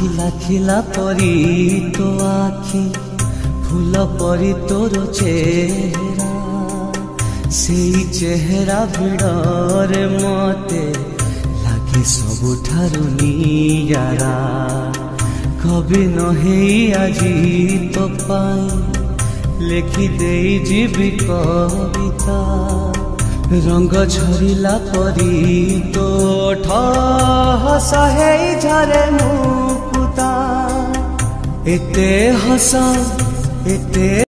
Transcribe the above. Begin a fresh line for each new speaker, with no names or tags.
ଖିଲା ଖିଲା ପରି ତୋ ଆଖି फूल परी तोर चेहरा सेई चेहरा भिड़रे मते लागे सबुठारु नियारा कभी नहेई आजी तो पाई लेखि देई जीवी कविता रंग झरिला परी तो हसा है झरे मुकुता एते हसा एते